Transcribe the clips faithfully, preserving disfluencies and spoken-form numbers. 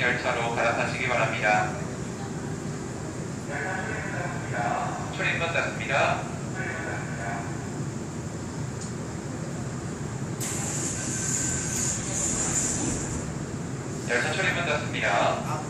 열차로 갈아타시기 바랍니다. 출입문 닫습니다. 열차 출입문 닫습니다.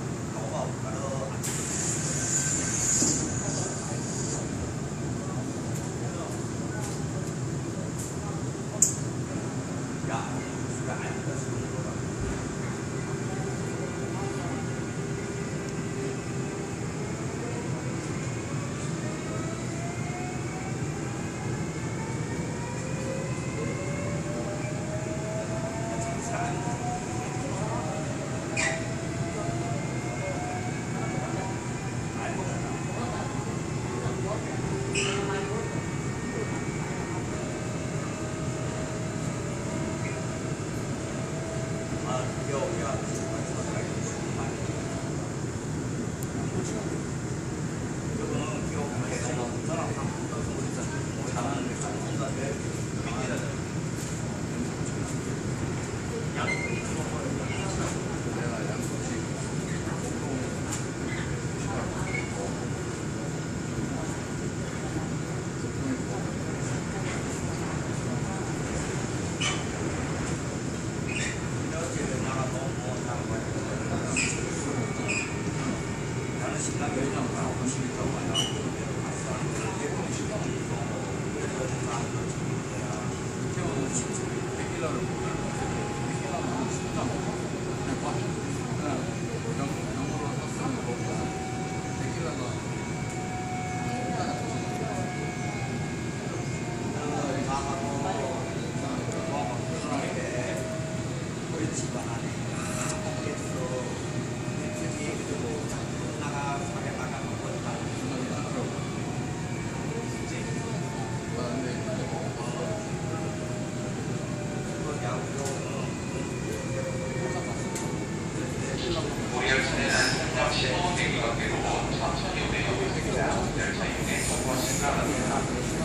우리 열차는 한정 십오 대기 관계로 천천히 운행하고 있습니다. 열차 이용에 정보하시기 바랍니다.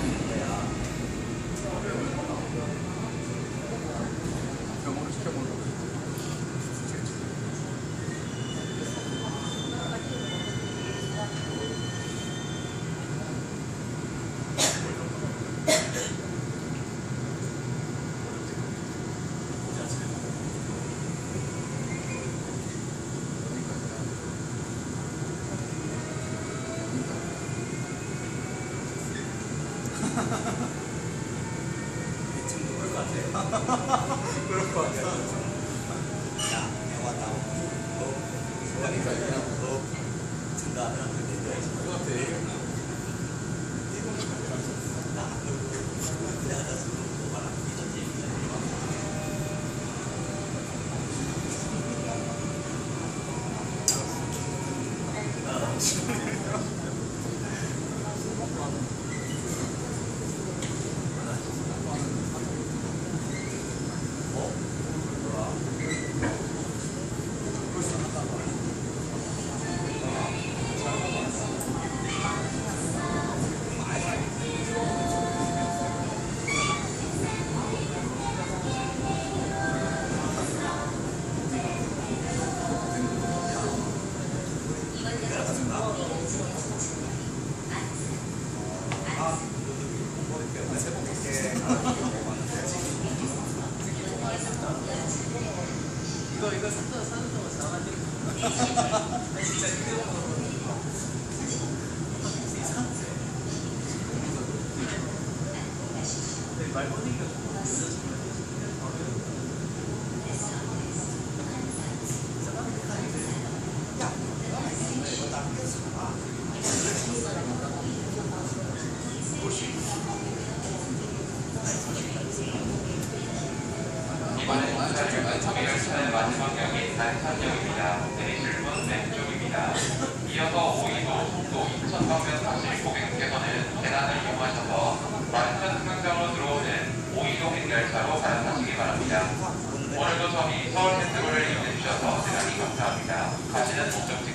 그럴 것 같아요. 그럴 것 같아요. 야, 내가 왔다. 어? 그러니까 그냥 어? 준다. 그거 같아. 나 내가 다 쓰고 뭐가라. 이런 얘기야. 이거 이거 산다 사는 동안 잘하지. 진짜 이거 말 보니까 열차는 마지막 역인 단산역입니다. 내리실 문 왼쪽입니다. 이어서 오이도, 송도, 인천 방면 타실 고객님께서는 계단을 이용하셔서 완전 승강장으로 들어오는 오이도 횡열차로 갈아타시기 바랍니다. 오늘도 저희 서울 센트럴을 이용해 주셔서 대단히 감사합니다. 가시는 목적지